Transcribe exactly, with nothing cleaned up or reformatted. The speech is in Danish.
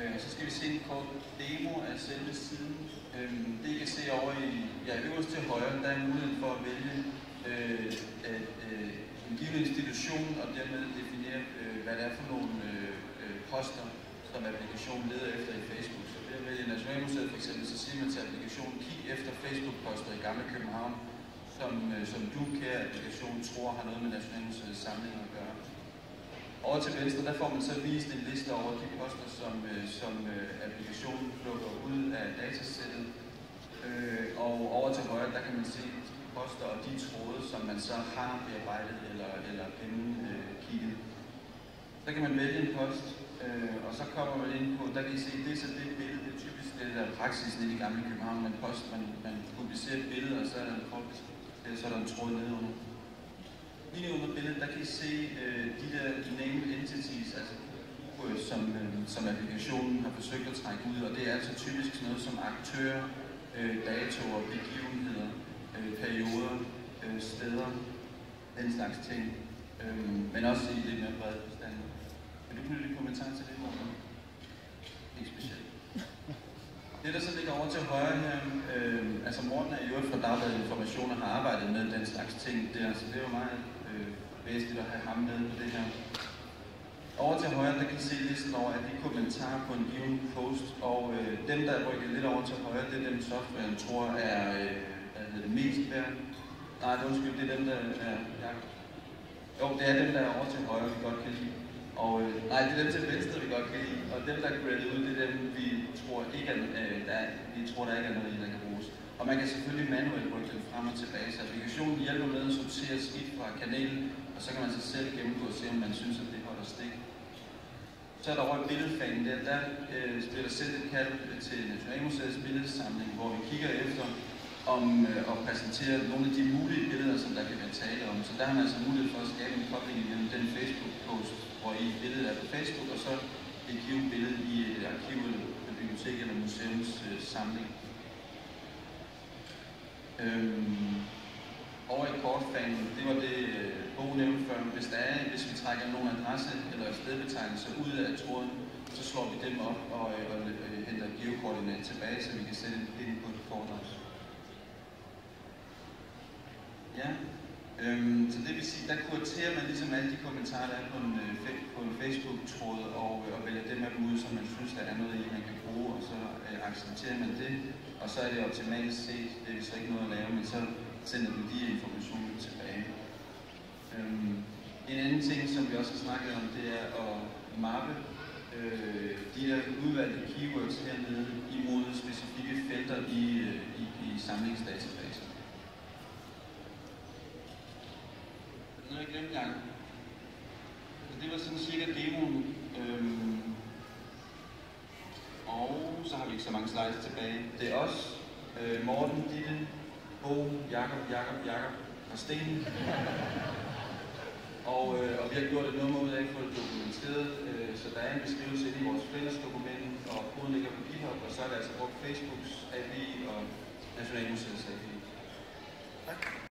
Øh, så skal vi se en kort demo af selve siden. Øh, det I kan se over i ja, øverst til højre, der er muligheden for at vælge øh, at, øh, en given institution og dermed definere, øh, hvad det er for nogle øh, poster, som applikationen leder efter i Facebook. Så ved at vælge Nationalmuseet for eksempel, så siger man til applikationen, kig efter Facebook-poster i Gamle København, som, øh, som du, kære applikation, tror har noget med Nationalmuseets samling at gøre. Over til venstre, der får man så vist en liste over de poster, som, øh, som øh, applikationen plukker ud af datasættet. Øh, og over til højre, der kan man se de poster og de tråde, som man så har bearbejdet eller, eller gennemkigget. Øh, så kan man vælge en post, øh, og så kommer man ind på, der kan I se, det er så det billede, det er typisk det der praksisen i de Gamle København, man post, man, man publicerer et billede, og så er der en kort, så er der en tråd nedenunder. Lige under billedet, der kan I se øh, de der named entities, altså øh, som, øh, som applikationen har forsøgt at trække ud, og det er altså typisk sådan noget som aktører, øh, datoer, begivenheder, øh, perioder, øh, steder, den slags ting, øh, men også i lidt mere bred forstand. Vil du knytte en kommentar til det, Morten? Ikke specielt. Det, der så ligger over til højre her, øh, altså Morten er i øvrigt fra Dagbladet Information og har arbejdet med den slags ting der, så det er jo meget øh, væsentligt at have ham med på det her. Over til højre, der kan I se listen over alle de kommentarer på en given post, og øh, dem, der er rykket lidt over til højre, det er dem, softwaren tror er øh, det mest værd. Nej, det undskyld, det er dem, der er... Ja. Jo, det er dem, der er over til højre, vi godt kan lide. Og øh, nej, det er dem til venstre, vi godt kan lide. Og dem, der er graded ud, det er dem, vi tror, ikke er, øh, der, er, vi tror, der ikke er noget i, der kan bruges. Og man kan selvfølgelig manuelt rykke den frem og tilbage, så applikationen hjælper med at sortere skidt fra kanalen, og så kan man sig selv gennemgå og se, om man synes, at det holder stik. Så er der over i billedfanen der, der øh, bliver der sendt et kald til Nationalmuseets billedsamling, hvor vi kigger efter om øh, at præsentere nogle af de mulige billeder, som der kan være tale om. Så der har man altså mulighed for at skabe en kobling mellem den Facebook-post, hvor i billedet er på Facebook, og så et givet billede i et arkiv eller bibliotek eller museums øh, samling. Øhm, over i kortfanen, det var det øh, Bo nævnte før, hvis der er, hvis vi trækker nogle adresse eller stedbetegnelser ud af tråden, så slår vi dem op og, øh, og øh, henter geokoordinat tilbage, så vi kan sætte en pind på et kort også. Ja, øhm, så det vil sige, der kuraterer man ligesom alle de kommentarer, der er på en, øh, på en Facebook-tråd, og, øh, og vælger dem her ud, som man synes, der er noget i, man kan bruge, og så øh, accepterer man det. Og så er det optimalt set, det er så ikke noget at lave, men så sender du de informationer tilbage. Øhm, en anden ting, som vi også har snakket om, det er at mappe øh, de der udvalgte keywords hernede imod specifikke felter i, øh, i, i samlingsdatabasen. Nu har jeg glemt gang. Det var sådan cirka demoen. Øhm, og så har vi ikke så mange slides tilbage. Det er os, øh, Morten, Ditte, Bo, Jakob, Jakob, Jakob og Sten. og, øh, og vi har gjort et nummer ud af at få det dokumenteret, øh, så der er en beskrivelse i vores fælles dokument, og koden ligger på GitHub, og så er der altså brugt Facebooks A P I og Nationalmuseets A P I. Tak.